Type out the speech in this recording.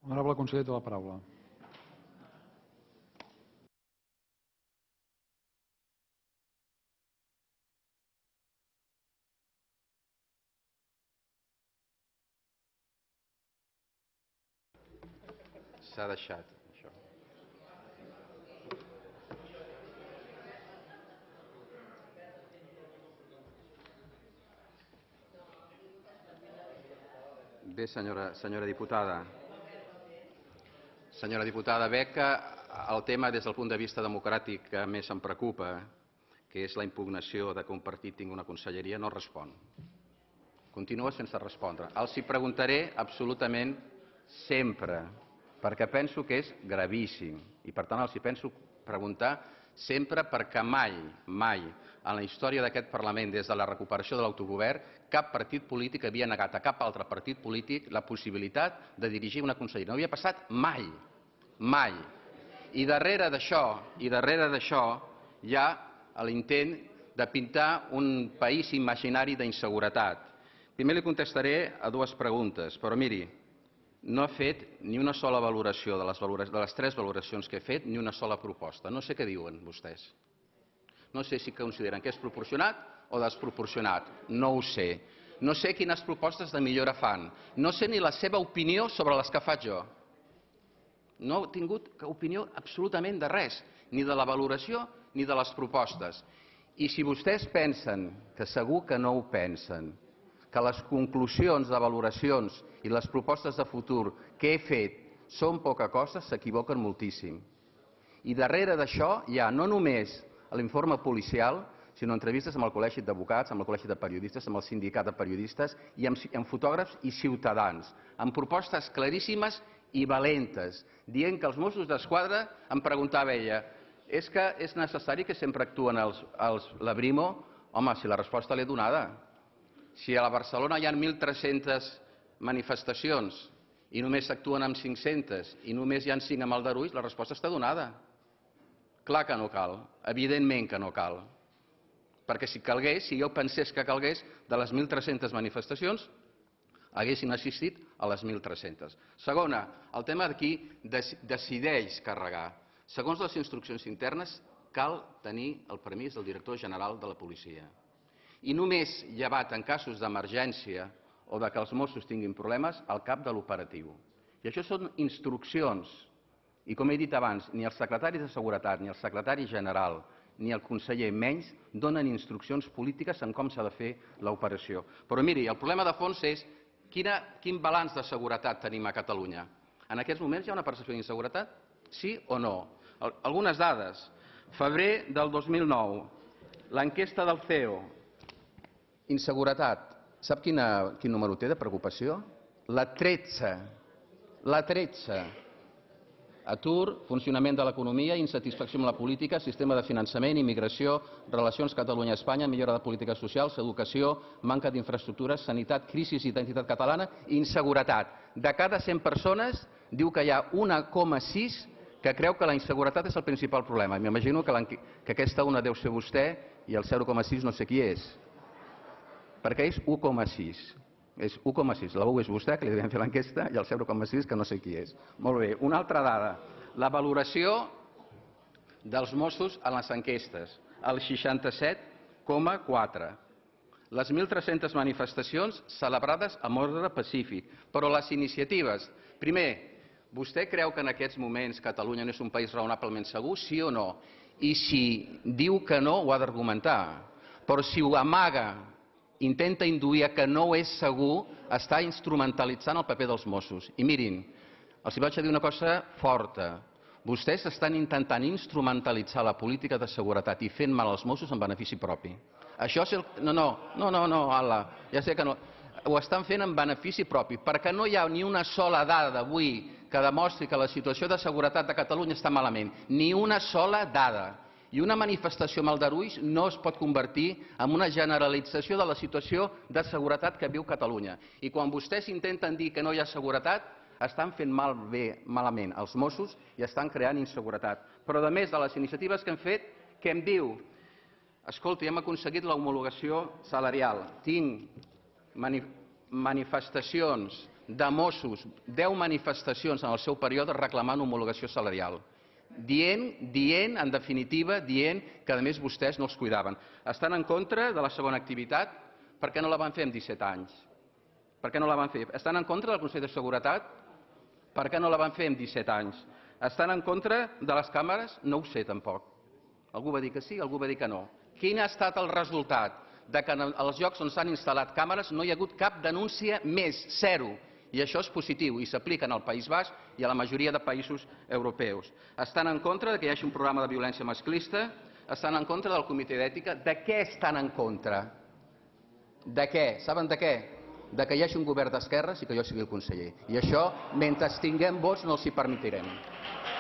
Honorable conseller, té la paraula. S'ha deixat, això. Bé, senyora diputada. Senyora diputada, veig que el tema des del punt de vista democràtic que més em preocupa, que és la impugnació de que un partit tingui una conselleria, no respon. Continua sense respondre. Els hi preguntaré absolutament sempre, perquè penso que és gravíssim i per tant els hi penso preguntar sempre perquè mai, en la història d'aquest Parlament, des de la recuperació de l'autogovern, cap partit polític havia negat a cap altre partit polític la possibilitat de dirigir una conselleria. No havia passat mai, mai. I darrere d'això hi ha l'intent de pintar un país imaginari d'inseguretat. Primer li contestaré a dues preguntes, però miri, no he fet ni una sola valoració de les tres valoracions que he fet, ni una sola proposta. No sé què diuen vostès. No sé si consideren que és proporcionat o desproporcionat. No ho sé. No sé quines propostes de millora fan. No sé ni la seva opinió sobre les que faig jo. No he tingut opinió absolutament de res, ni de la valoració ni de les propostes. I si vostès pensen, que segur que no ho pensen, que les conclusions de valoracions i les propostes de futur que he fet són poca cosa, s'equivoquen moltíssim. I darrere d'això hi ha no només l'informe policial, sinó entrevistes amb el Col·legi d'Advocats, amb el Col·legi de Periodistes, amb el Sindicat de Periodistes i amb fotògrafs i ciutadans, amb propostes claríssimes i valentes, dient que els Mossos d'Esquadra, em preguntava ella, és que és necessari que sempre actuen la Brimo? Home, si la resposta l'he donada. Si a la Barcelona hi ha 1.300 manifestacions i només s'actuen amb 500 i només hi ha 5 amb aldarulls, la resposta està donada. Clar que no cal, evidentment que no cal. Perquè si calgués, si jo pensés que calgués, de les 1.300 manifestacions haguessin assistit a les 1.300. Segona, el tema de qui decideix carregar. Segons les instruccions internes, cal tenir el permís del director general de la policia. I només llevat en casos d'emergència o que els Mossos tinguin problemes, al cap de l'operatiu. I això són instruccions. I com he dit abans, ni el secretari de Seguretat, ni el secretari general, ni el conseller menys, donen instruccions polítiques en com s'ha de fer l'operació. Però miri, el problema de fons és quin balanç de seguretat tenim a Catalunya. En aquests moments hi ha una percepció d'inseguretat? Sí o no? Algunes dades. Febrer del 2009, l'enquesta del CEO, inseguretat. Sap quin número té de preocupació? La 13. La 13. Atur, funcionament de l'economia, insatisfacció amb la política, sistema de finançament, immigració, relacions Catalunya-Espanya, millora de polítiques socials, educació, manca d'infraestructures, sanitat, crisi d'identitat catalana i inseguretat. De cada 100 persones, diu que hi ha 1,6 que creu que la inseguretat és el principal problema. M'imagino que aquesta una deu ser vostè i el 0,6 no sé qui és. Perquè és 1,6. És 1,6. La 1 és vostè, que li devem fer l'enquesta, i el 0,6 que no sé qui és. Molt bé. Una altra dada. La valoració dels Mossos en les enquestes. El 67,4. Les 1.300 manifestacions celebrades amb ordre pacífic. Però les iniciatives. Primer, vostè creu que en aquests moments Catalunya no és un país raonablement segur? Sí o no? I si diu que no, ho ha d'argumentar. Però si ho amaga, intenta induir que no és segur, està instrumentalitzant el paper dels Mossos. I mirin, els vaig a dir una cosa forta. Vostès estan intentant instrumentalitzar la política de seguretat i fent mal als Mossos en benefici propi. Això és el... No, Ala, ja sé que no. Ho estan fent en benefici propi, perquè no hi ha ni una sola dada d'avui que demostri que la situació de seguretat de Catalunya està malament. Ni una sola dada. I una manifestació amb aldarulls no es pot convertir en una generalització de la situació de seguretat que viu Catalunya. I quan vostès intenten dir que no hi ha seguretat, estan fent malament els Mossos i estan creant inseguretat. Però a més de les iniciatives que hem fet, què em diu? Escolti, hem aconseguit l'homologació salarial. Tinc manifestacions de Mossos, 10 manifestacions en el seu període reclamant homologació salarial. Dient, en definitiva, que a més vostès no els cuidaven. Estan en contra de la segona activitat? Per què no la van fer amb 17 anys? Per què no la van fer? Estan en contra del Consell de Seguretat? Per què no la van fer amb 17 anys? Estan en contra de les càmeres? No ho sé, tampoc. Algú va dir que sí, algú va dir que no. Quin ha estat el resultat? De que en els llocs on s'han instal·lat càmeres no hi ha hagut cap denúncia més, zero. I això és positiu i s'aplica al País Basc i a la majoria de països europeus. Estan en contra que hi hagi un programa de violència masclista? Estan en contra del comitè d'ètica? De què estan en contra? De què? Saben de què? De que hi hagi un govern d'esquerres i que jo sigui el conseller. I això, mentre tinguem vots, no els hi permetrem.